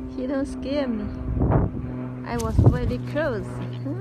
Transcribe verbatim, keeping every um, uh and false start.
He don't scare me. I was very close.